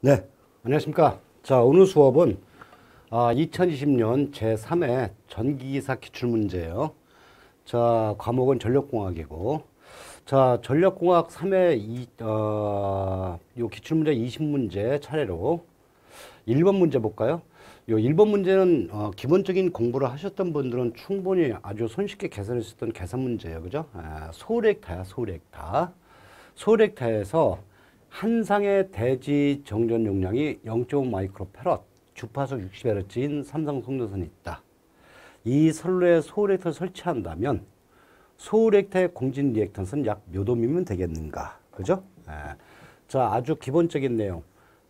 네, 안녕하십니까. 자, 오늘 수업은 2020년 제3회 전기기사 기출문제예요. 자, 과목은 전력공학이고, 자, 전력공학 3회 요 기출문제 20문제 차례로 1번 문제 볼까요? 요 1번 문제는 기본적인 공부를 하셨던 분들은 충분히 아주 손쉽게 계산할 수 있던 계산 문제예요. 그죠? 소렉타야, 소렉타. 소렉타에서 한 상의 대지 정전 용량이 0.5 마이크로패럿, 주파수 60Hz인 삼성 송전선이 있다. 이 선로에 소렉타를 설치한다면 소렉타의 공진 리액턴스는 약 몇 옴이면 되겠는가? 그죠? 자, 아주 기본적인 내용.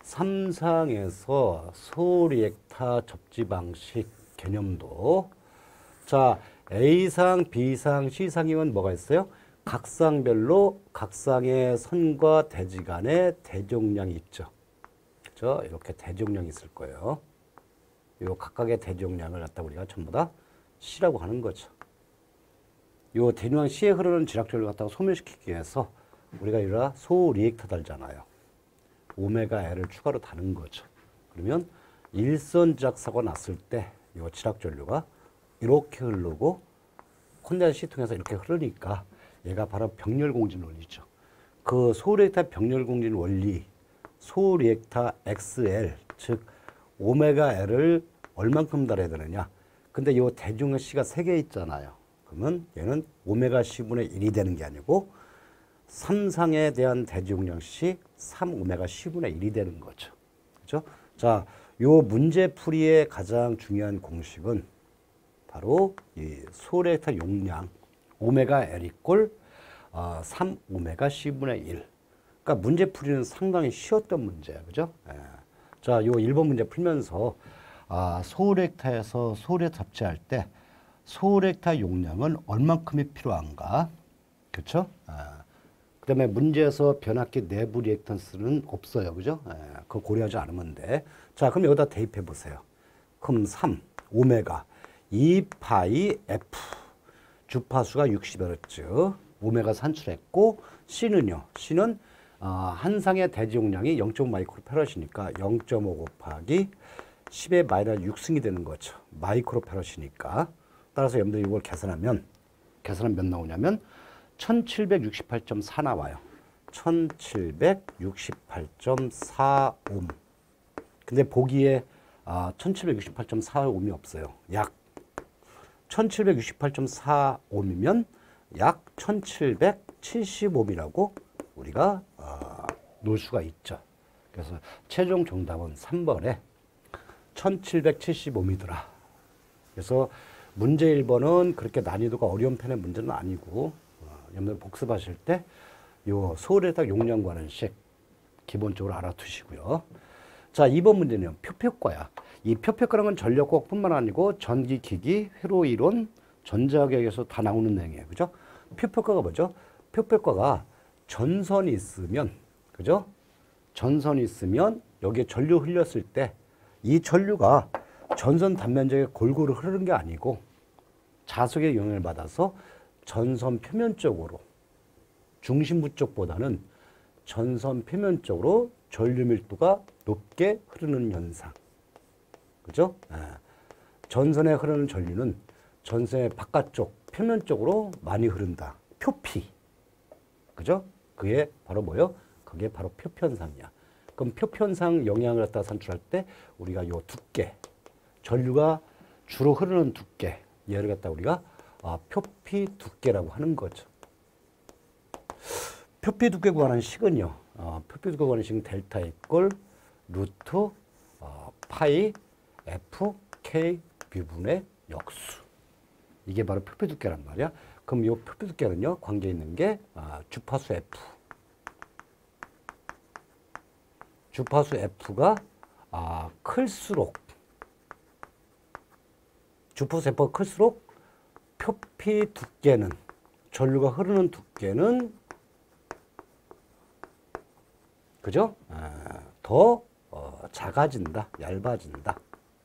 삼상에서 소리액타 접지 방식 개념도. 자, A상, B상, C상이면 뭐가 있어요? 각 상별로 각 상의 선과 대지 간에 대지용량이 있죠. 그죠? 이렇게 대지용량이 있을 거예요. 요 각각의 대지용량을 갖다 우리가 전부 다 C라고 하는 거죠. 요 대지용량 C에 흐르는 지락전을 갖다가 소멸시키기 위해서 우리가 이런 소리액터 달잖아요. 오메가 L을 추가로 다는 거죠. 그러면 일선 지락 사고 났을 때 이 지락 전류가 이렇게 흐르고 콘덴서 시통에서 이렇게 흐르니까 얘가 바로 병렬공진 원리죠. 그 소리액타 병렬공진 원리, 소리액타 XL, 즉 오메가 L을 얼만큼 달아야 되느냐. 근데 이 대중의 C가 3개 있잖아요. 그러면 얘는 오메가 C분의 1이 되는 게 아니고 삼상에 대한 대지용량 C 3오메가 C분의 1이 되는 거죠. 그죠? 자, 요 문제풀이의 가장 중요한 공식은 바로 이 소렉타 용량 오메가 L 이꼴 3오메가 C분의 1. 그러니까 문제풀이는 상당히 쉬웠던 문제야. 그죠? 자, 요 1번 문제 풀면서 소렉타에서 소렉타 접지할 때 소렉타 용량은 얼만큼이 필요한가? 그렇죠? 그 다음에 문제에서 변압기 내부 리액턴스는 없어요. 그죠? 그거 고려하지 않으면 돼. 자, 그럼 여기다 대입해 보세요. 그럼 3, 오메가, 2파이 F. 주파수가 60Hz. 오메가 산출했고, C는요. C는 한 상의 대지 용량이 0.5 마이크로패럿이니까 0.5 곱하기 10의 마이너스 6승이 되는 거죠. 마이크로패럿이니까. 따라서 여러분들이 이걸 계산하면 몇 나오냐면 1768.4 나와요. 1768.4옴. 근데 보기에 1768.4옴이 없어요. 약 1768.4옴이면 약 1770옴이라고 우리가 놓을 수가 있죠. 그래서 최종 정답은 3번에 1770옴이더라. 그래서 문제 1번은 그렇게 난이도가 어려운 편의 문제는 아니고 여러분들 복습하실 때 요 소렉타 용량 관련식 기본적으로 알아두시고요. 자, 2번 문제는 표표과야. 이 표표과라는 건 전력과뿐만 아니고 전기기기, 회로이론, 전자학에서 다 나오는 내용이에요. 그죠? 표표과가 뭐죠? 표표과가 전선이 있으면, 그죠? 전선이 있으면 여기에 전류 흘렸을 때 이 전류가 전선 단면적에 골고루 흐르는 게 아니고 자석의 영향을 받아서 전선 표면 쪽으로, 중심부 쪽보다는 전선 표면 쪽으로 전류 밀도가 높게 흐르는 현상. 그죠? 전선에 흐르는 전류는 전선의 바깥쪽, 표면 쪽으로 많이 흐른다. 표피. 그죠? 그게 바로 뭐요? 그게 바로 표편상이야. 그럼 표편상 영향을 갖다 산출할 때 우리가 요 두께, 전류가 주로 흐르는 두께, 얘를 갖다 우리가 표피 두께라고 하는 거죠. 표피 두께 구하는 식은요. 표피 두께 구하는 식은 델타 이꼴 루트 파이 F K B분의 역수. 이게 바로 표피 두께란 말이야. 그럼 이 표피 두께는요. 관계 있는 게 주파수 F. 주파수 F가 클수록 주파수 F가 클수록 표피 두께는, 전류가 흐르는 두께는, 그죠? 더 작아진다, 얇아진다.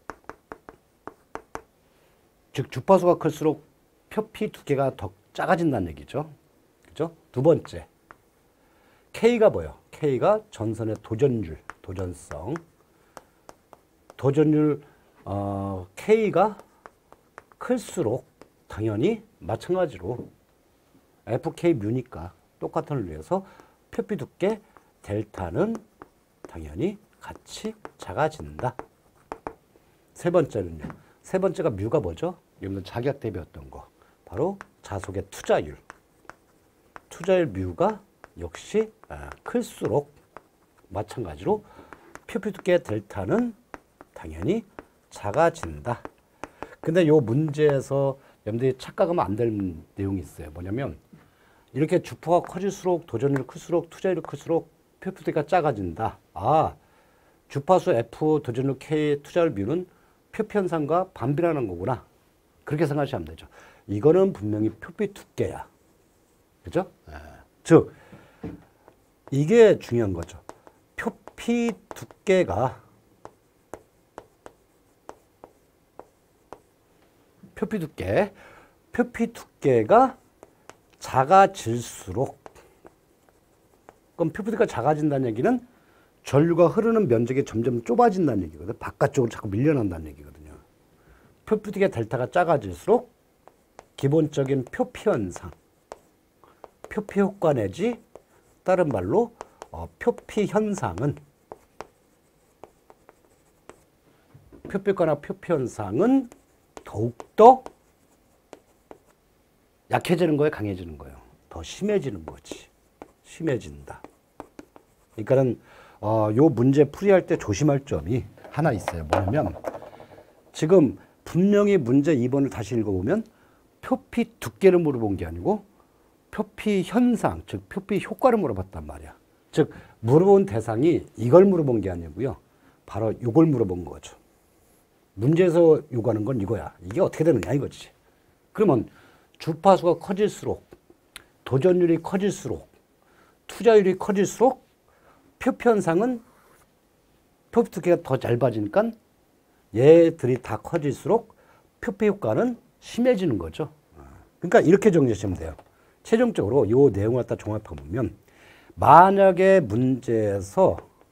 즉 주파수가 클수록 표피 두께가 더 작아진다는 얘기죠. 그죠? 두 번째, K가 뭐예요? K가 전선의 도전율, 도전성. 도전율 K가 클수록 당연히 마찬가지로 FK 뮤니까 똑같은 원리에서 표피 두께 델타는 당연히 같이 작아진다. 세 번째는요. 세 번째가 뮤가 뭐죠? 여러분들 자기학 때 배웠던 거. 바로 자속의 투자율. 투자율 뮤가 역시 클수록 마찬가지로 표피 두께 델타는 당연히 작아진다. 근데 이 문제에서 여러분들이 착각하면 안 될 내용이 있어요. 뭐냐면 이렇게 주포가 커질수록 도전율이 클수록 투자율이 클수록 표피 두께가 작아진다. 아, 주파수 F, 도전율 K, 투자율 뮤는 표피 현상과 반비례하는 거구나. 그렇게 생각하시면 안 되죠. 이거는 분명히 표피 두께야. 그죠? 즉 이게 중요한 거죠. 표피 두께가 표피 두께가 작아질수록, 그럼 표피 두께가 작아진다는 얘기는 전류가 흐르는 면적이 점점 좁아진다는 얘기거든. 바깥쪽으로 자꾸 밀려난다는 얘기거든요. 표피 두께 델타가 작아질수록 기본적인 표피 현상, 표피 효과 내지 다른 말로 표피 현상은 표피 효과나 표피 현상은 더욱더 약해지는 거예요, 강해지는 거예요? 더 심해지는 거지. 심해진다. 그러니까는 요 문제 풀이할 때 조심할 점이 하나 있어요. 뭐냐면 지금 분명히 문제 2번을 다시 읽어보면 표피 두께를 물어본 게 아니고 표피 현상, 즉 표피 효과를 물어봤단 말이야. 즉 물어본 대상이 이걸 물어본 게 아니고요. 바로 이걸 물어본 거죠. 문제에서 요구하는 건 이거야. 이게 어떻게 되느냐 이거지. 그러면 주파수가 커질수록, 도전율이 커질수록, 투자율이 커질수록 표피 현상은 표피 두께가 더 짧아지니까 얘들이 다 커질수록 표피 효과는 심해지는 거죠. 그러니까 이렇게 정리하시면 돼요. 최종적으로 이 내용을 갖다 종합해 보면 만약에 문제에서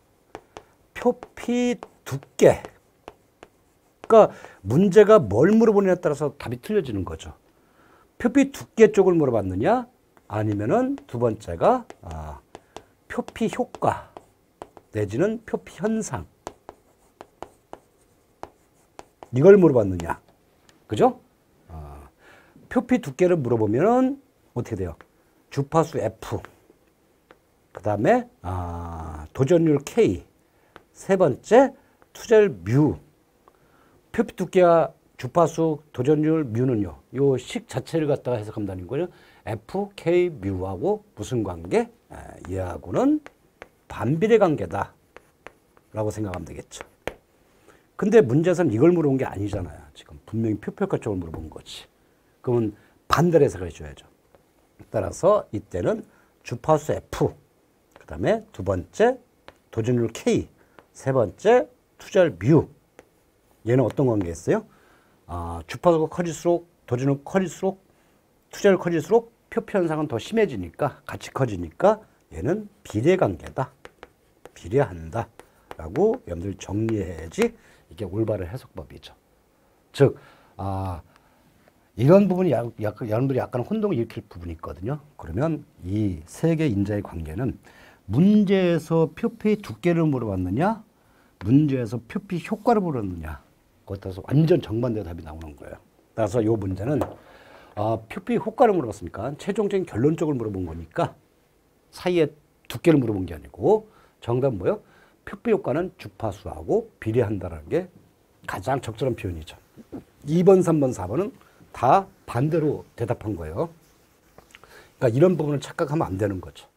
표피 두께, 그러니까 문제가 뭘 물어보느냐에 따라서 답이 틀려지는 거죠. 표피 두께 쪽을 물어봤느냐 아니면은 두 번째가 표피 효과 내지는 표피 현상 이걸 물어봤느냐, 그죠? 표피 두께를 물어보면은 어떻게 돼요? 주파수 F, 그 다음에 도전율 K, 세 번째 투자율 뮤. 표피 두께와 주파수, 도전율, 뮤는요, 요 식 자체를 갖다가 해석한다는 거예요. F, K, 뮤하고 무슨 관계? 얘하고는 반비례 관계다 라고 생각하면 되겠죠. 근데 문제에서는 이걸 물어본 게 아니잖아요. 지금 분명히 표피 효과 쪽을 물어본 거지. 그러면 반대로 해석을 해줘야죠. 따라서 이때는 주파수 F, 그 다음에 두 번째 도전율 K, 세 번째 투자율 뮤. 얘는 어떤 관계였어요? 주파수가 커질수록, 도전율 커질수록, 투자율 커질수록 표피 현상은 더 심해지니까, 같이 커지니까 얘는 비례관계다. 비례한다. 라고 여러분들 정리해야지 이게 올바른 해석법이죠. 즉, 이런 부분이 여러분들이 약간 혼동을 일으킬 부분이 있거든요. 그러면 이 세 개 인자의 관계는 문제에서 표피 두께를 물어봤느냐, 문제에서 표피 효과를 물었느냐, 그것 따라서 완전 정반대 답이 나오는 거예요. 따라서 이 문제는 표피 효과를 물어봤으니까 최종적인 결론적으로 물어본 거니까 사이에 두께를 물어본 게 아니고 정답은 뭐예요? 표피 효과는 주파수하고 비례한다는 게 가장 적절한 표현이죠. 2번, 3번, 4번은 다 반대로 대답한 거예요. 그러니까 이런 부분을 착각하면 안 되는 거죠.